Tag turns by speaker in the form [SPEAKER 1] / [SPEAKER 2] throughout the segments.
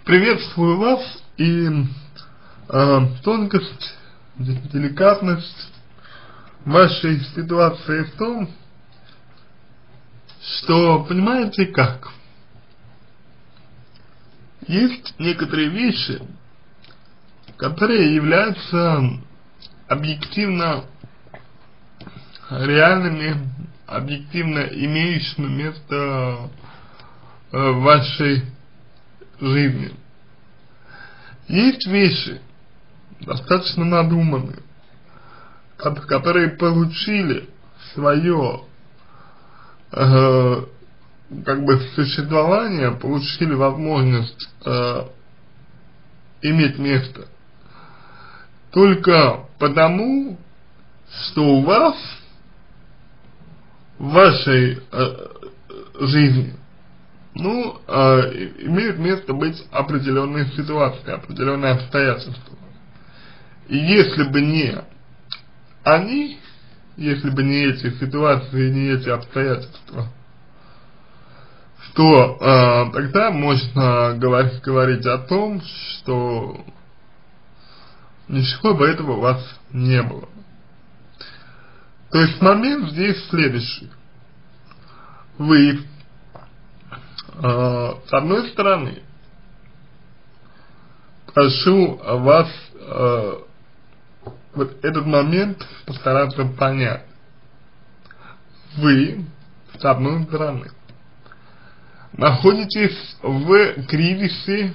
[SPEAKER 1] приветствую вас и тонкость, деликатность вашей ситуации в том, что, понимаете как, есть некоторые вещи, которые являются объективно реальными, объективно имеющими место в вашей жизни. Есть вещи, достаточно надуманные, которые получили свое как бы существование, получили возможность иметь место только потому, что у вас в вашей жизни имеют место быть определенные ситуации, определенные обстоятельства. И если бы не они, если бы не эти ситуации, не эти обстоятельства, то тогда можно говорить о том, что ничего бы этого у вас не было. То есть момент здесь следующий. Вы с одной стороны, прошу вас вот этот момент постараться понять. Вы, с одной стороны, находитесь в кризисе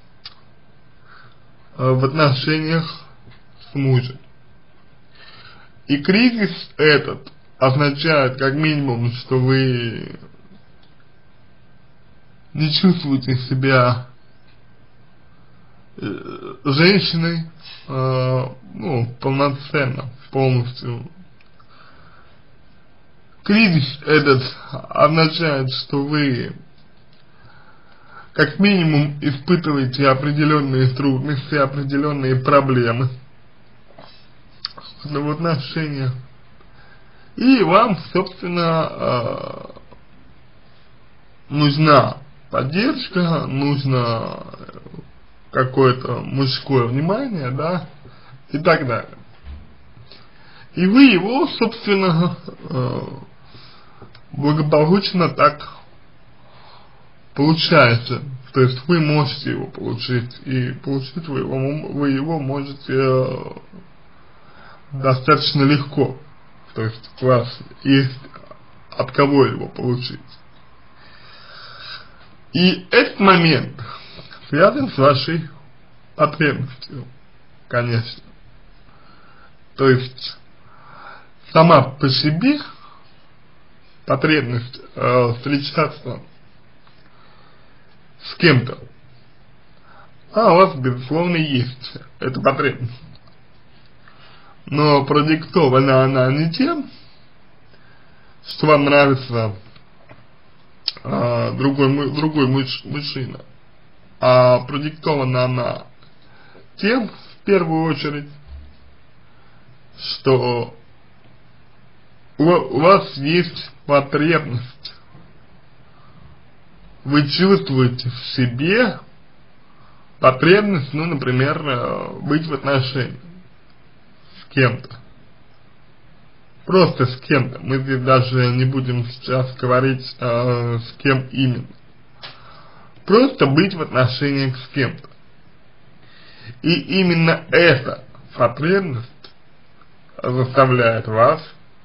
[SPEAKER 1] в отношениях с мужем. И кризис этот означает как минимум, что вы не чувствуете себя женщиной полноценно, полностью. Кризис этот означает, что вы как минимум испытываете определенные трудности, определенные проблемы в отношениях. И вам, собственно, нужна поддержка, нужно какое-то мужское внимание, да, и так далее. И вы его, собственно, благополучно так получаете. То есть вы можете его получить, и получить вы его можете достаточно легко. То есть у вас есть от кого его получить. И этот момент связан с вашей потребностью, конечно. То есть сама по себе потребность встречаться с кем-то, у вас, безусловно, есть эта потребность. Но продиктована она не тем, что вам нравится другой мужчина, а продиктована она тем, в первую очередь, что у вас есть потребность, вы чувствуете в себе потребность, например, быть в отношениях с кем-то. Просто с кем-то. Мы здесь даже не будем сейчас говорить, с кем именно. Просто быть в отношениях с кем-то. И именно эта потребность заставляет вас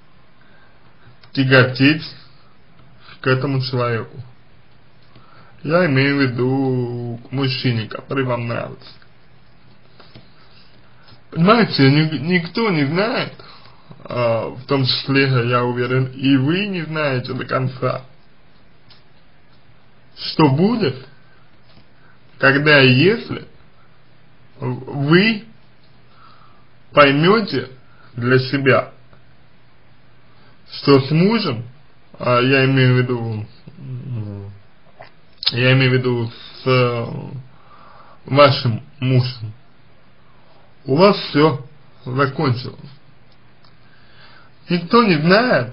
[SPEAKER 1] тяготеть к этому человеку. Я имею в виду к мужчине, который вам нравится. Понимаете, никто не знает, в том числе, я уверен, и вы не знаете до конца, что будет, когда и если вы поймете для себя, что с мужем, я имею в виду с вашим мужем, у вас все закончилось. Никто не знает,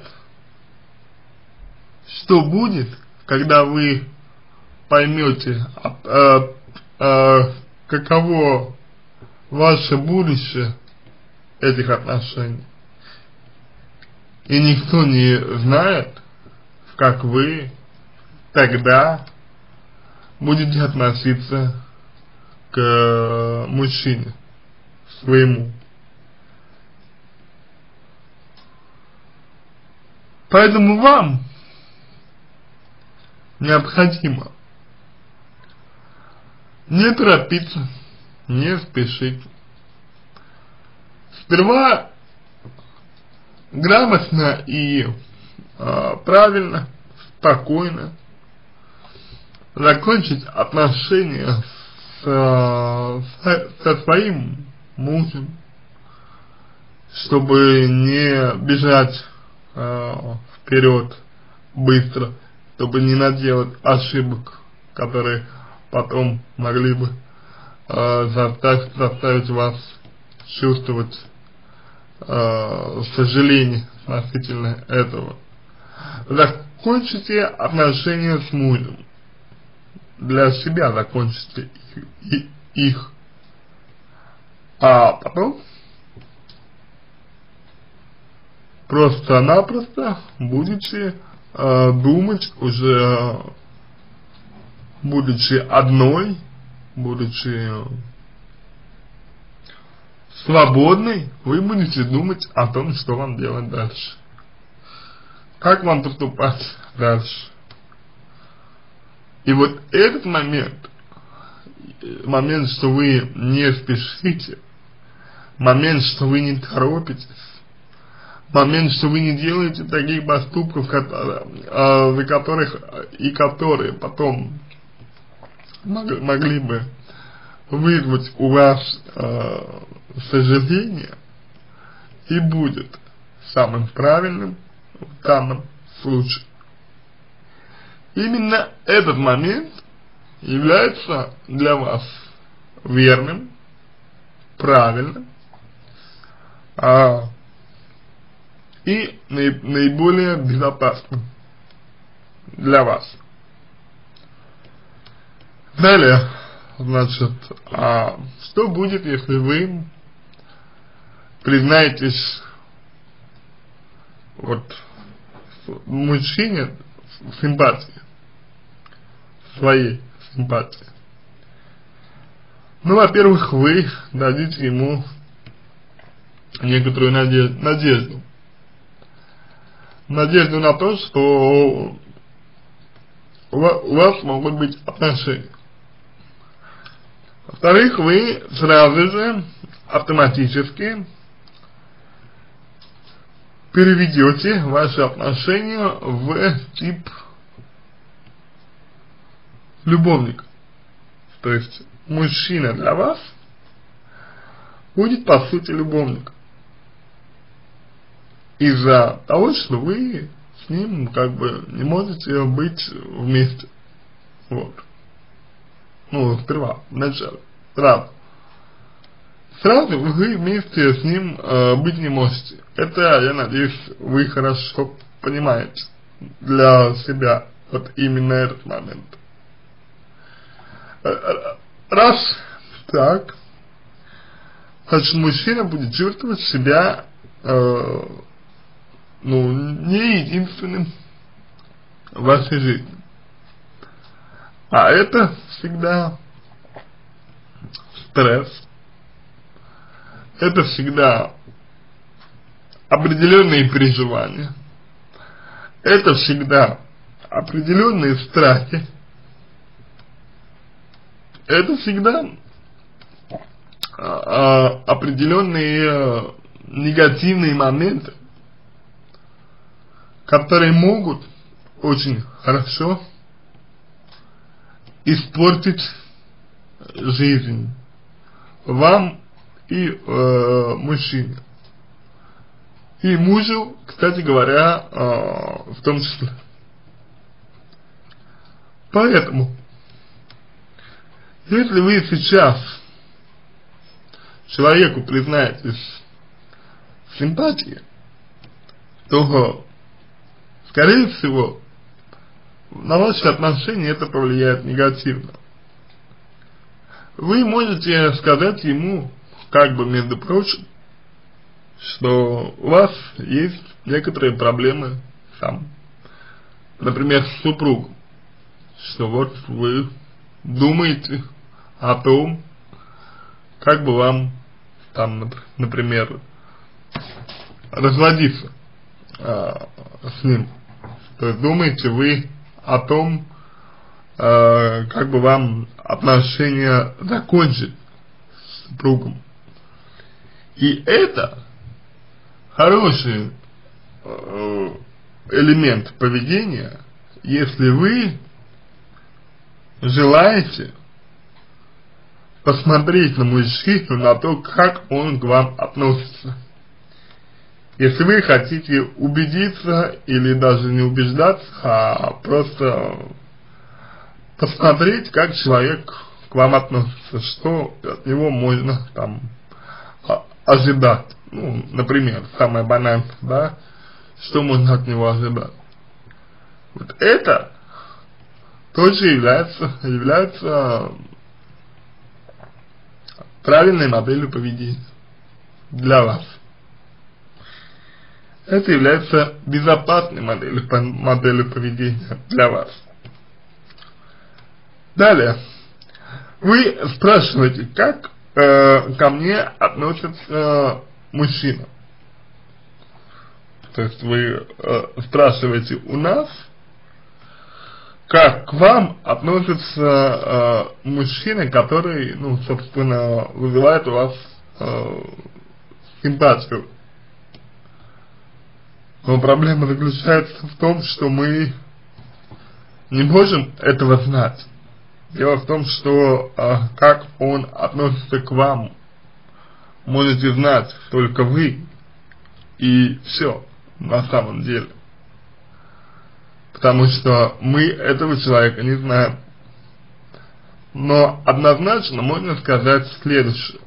[SPEAKER 1] что будет, когда вы поймете каково ваше будущее этих отношений. И никто не знает, как вы тогда будете относиться к мужчине своему. Поэтому вам необходимо не торопиться, не спешить. Сперва грамотно и правильно, спокойно закончить отношения со своим мужем, чтобы не бежать вперед быстро, чтобы не наделать ошибок, которые потом могли бы заставить вас чувствовать сожаление относительно этого. Закончите отношения с мужем. Для себя закончите их. А потом просто-напросто будете думать уже, будучи одной, будучи свободной, вы будете думать о том, что вам делать дальше. Как вам поступать дальше. И вот этот момент, что вы не спешите, момент, что вы не торопитесь, момент, что вы не делаете таких поступков, которые потом могли бы вызвать у вас сожаление, и будет самым правильным в данном случае. Именно этот момент является для вас верным, правильным и наиболее безопасным для вас. Далее, значит, что будет, если вы признаетесь мужчине в симпатии, своей симпатии? Ну, во-первых, вы дадите ему некоторую надежду на то, что у вас могут быть отношения. Во-вторых, вы сразу же автоматически переведете ваши отношения в тип любовника. То есть мужчина для вас будет по сути любовник. Из-за того, что вы с ним не можете быть вместе. Вот. Ну, сперва, вначале. Сразу вы вместе с ним быть не можете. Это, я надеюсь, вы хорошо понимаете для себя вот именно этот момент. Раз так, значит, мужчина будет чувствовать себя не единственным в вашей жизни. А это всегда стресс, это всегда определенные переживания, это всегда определенные страхи, это всегда определенные негативные моменты, которые могут очень хорошо испортить жизнь вам и мужчине. И мужу, кстати говоря, в том числе. Поэтому, если вы сейчас человеку признаетесь в симпатии, то, скорее всего, на ваши отношения это повлияет негативно. вы можете сказать ему, как бы между прочим, что у вас есть некоторые проблемы там, например, с супругом, что вот вы думаете о том, как бы вам там, например, разводиться с ним. То есть думаете вы о том, как бы вам отношения закончить с супругом. И это хороший элемент поведения, если вы желаете посмотреть на мужчину, на то, как он к вам относится. Если вы хотите убедиться или даже не убеждаться, а просто посмотреть, как человек к вам относится, что от него можно там ожидать. Ну, например, самое банальное, да, что можно от него ожидать. Вот это тоже является правильной моделью поведения для вас. Это является безопасной моделью поведения для вас. Далее. Вы спрашиваете, как ко мне относится мужчина. То есть вы спрашиваете у нас, как к вам относится мужчина, который, ну, собственно, вызывает у вас симпатию. Но проблема заключается в том, что мы не можем этого знать. Дело в том, что как он относится к вам, можете знать только вы, и все на самом деле. Потому что мы этого человека не знаем. Но однозначно можно сказать следующее.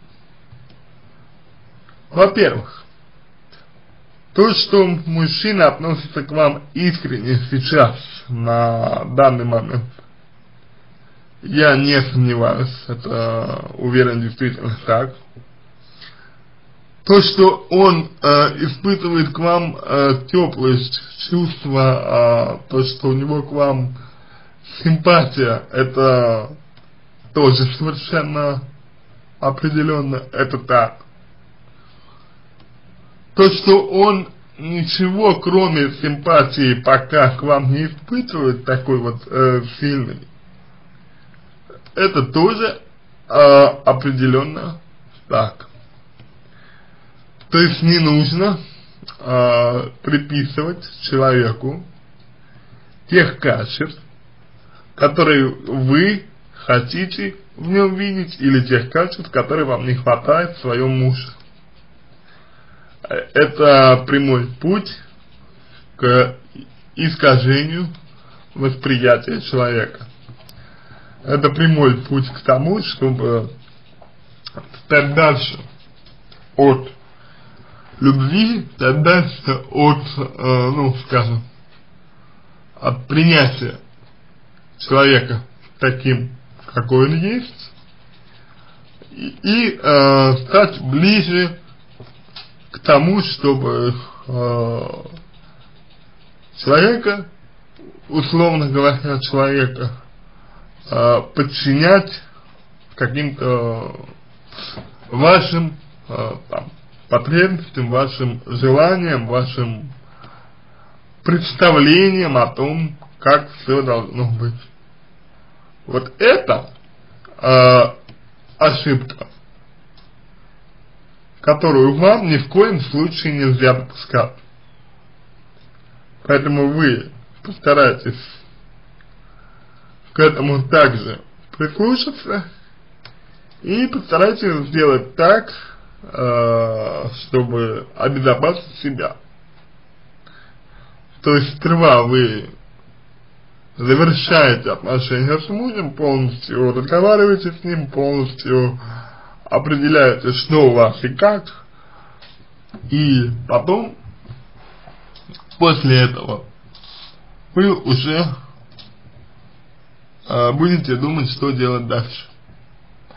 [SPEAKER 1] Во-первых, то, что мужчина относится к вам искренне сейчас, на данный момент, я не сомневаюсь, это уверен действительно так. То, что он испытывает к вам теплые чувства, то, что у него к вам симпатия, это тоже совершенно определенно это так. То, что он ничего кроме симпатии пока к вам не испытывает такой вот сильный, это тоже определенно так. То есть не нужно приписывать человеку тех качеств, которые вы хотите в нем видеть, или тех качеств, которые вам не хватает в своем муже. Это прямой путь к искажению восприятия человека. Это прямой путь к тому, чтобы стать дальше от любви, стать дальше от, ну, скажем, от принятия человека таким, какой он есть, и стать ближе к тому, чтобы человека, условно говоря, человека подчинять каким-то вашим там, потребностям, вашим желаниям, вашим представлениям о том, как все должно быть. Вот это ошибка, которую вам ни в коем случае нельзя допускать. Поэтому вы постарайтесь к этому также прислушаться и постарайтесь сделать так, чтобы обезопасить себя. То есть сперва вы завершаете отношения с мужем, полностью разговариваете с ним, полностью определяете, что у вас и как, и потом, после этого, вы уже будете думать, что делать дальше.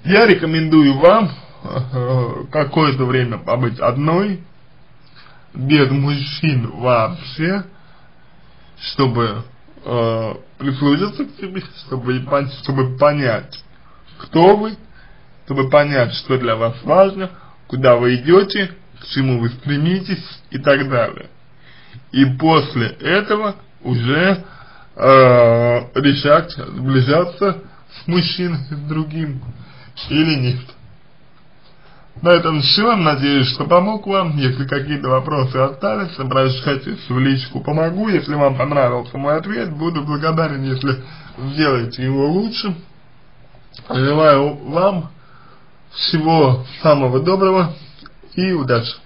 [SPEAKER 1] Я рекомендую вам какое-то время побыть одной, без мужчин вообще, чтобы прислушаться к себе, чтобы понять, кто вы, чтобы понять, что для вас важно, куда вы идете, к чему вы стремитесь и так далее. И после этого уже решать, сближаться с мужчиной, с другим или нет. На этом все. Надеюсь, что помог вам. Если какие-то вопросы остались, обращайтесь в личку, помогу. Если вам понравился мой ответ, буду благодарен, если сделаете его лучше. Желаю вам всего самого доброго и удачи.